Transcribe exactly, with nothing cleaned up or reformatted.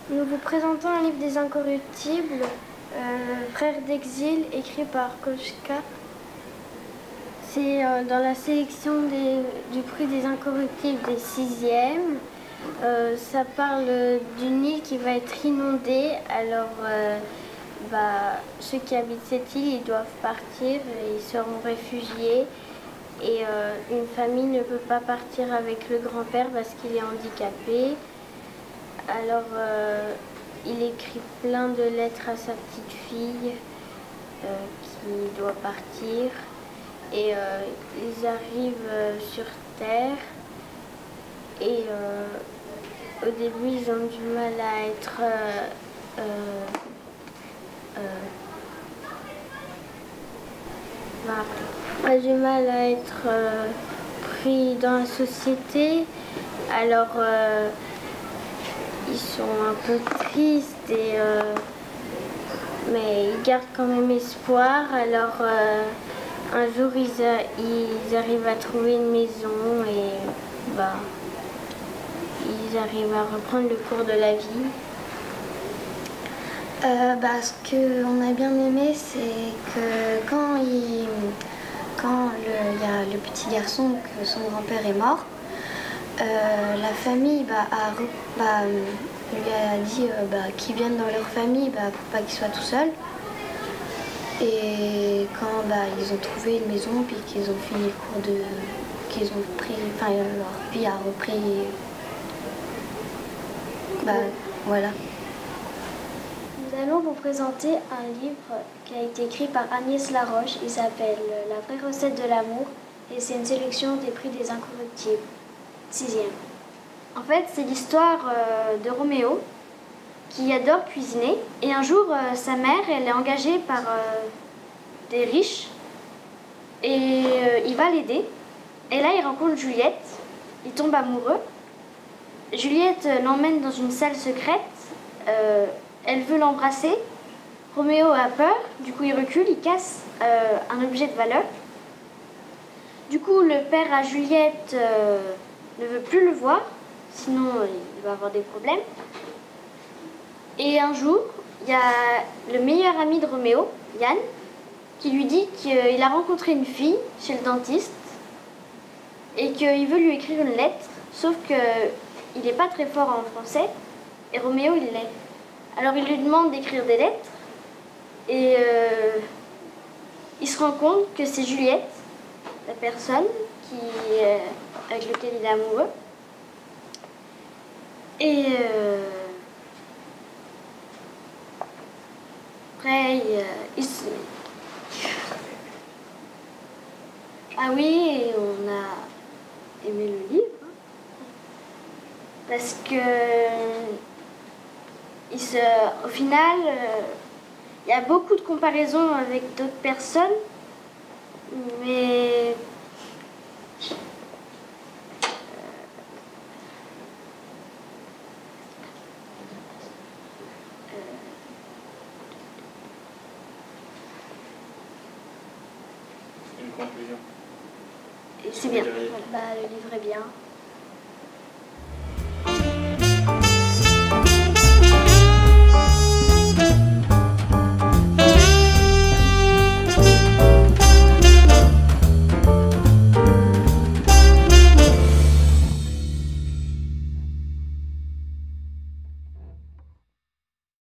Nous vous présentons un livre des Incorruptibles, euh, Frères d'exil, écrit par Koshka. C'est euh, dans la sélection des, du prix des Incorruptibles des sixièmes. Euh, ça parle d'une île qui va être inondée. Alors, euh, bah, ceux qui habitent cette île, ils doivent partir, ils seront réfugiés. Et euh, une famille ne peut pas partir avec le grand-père parce qu'il est handicapé. Alors, euh, il écrit plein de lettres à sa petite fille euh, qui doit partir. Et euh, ils arrivent euh, sur Terre. Et euh, au début, ils ont du mal à être... Euh, euh, euh, bah, du mal à être euh, pris dans la société. Alors... Euh, Ils sont un peu tristes, et, euh, mais ils gardent quand même espoir. Alors euh, un jour, ils, a, ils arrivent à trouver une maison et bah, ils arrivent à reprendre le cours de la vie. Euh, bah, ce qu'on a bien aimé, c'est que quand il quand le, y a le petit garçon, que son grand-père est mort, Euh, la famille bah, a, bah, lui a dit euh, bah, qu'ils viennent dans leur famille bah, pour pas qu'ils soient tout seuls. Et quand bah, ils ont trouvé une maison puis qu'ils ont fini le cours de... qu'ils ont pris... Enfin, leur vie a repris... Bah, voilà. Nous allons vous présenter un livre qui a été écrit par Agnès Laroche. Il s'appelle La vraie recette de l'amour et c'est une sélection des prix des Incorruptibles. Sixième. En fait, c'est l'histoire euh, de Roméo qui adore cuisiner. Et un jour, euh, sa mère, elle est engagée par euh, des riches et euh, il va l'aider. Et là, il rencontre Juliette. Il tombe amoureux. Juliette euh, l'emmène dans une salle secrète. Euh, elle veut l'embrasser. Roméo a peur. Du coup, il recule, il casse euh, un objet de valeur. Du coup, le père à Juliette... Euh, ne veut plus le voir, sinon il va avoir des problèmes. Et un jour, il y a le meilleur ami de Roméo, Yann, qui lui dit qu'il a rencontré une fille chez le dentiste et qu'il veut lui écrire une lettre, sauf qu'il n'est pas très fort en français et Roméo il l'est. Alors il lui demande d'écrire des lettres et euh, il se rend compte que c'est Juliette, la personne qui... Euh, avec lequel il est amoureux. Et euh, après, il, il se... Ah oui, on a aimé le livre, hein, parce que il se, au final, euh, il y a beaucoup de comparaisons avec d'autres personnes, mais Une conclusion. c'est bien. Bah, le livre est bien.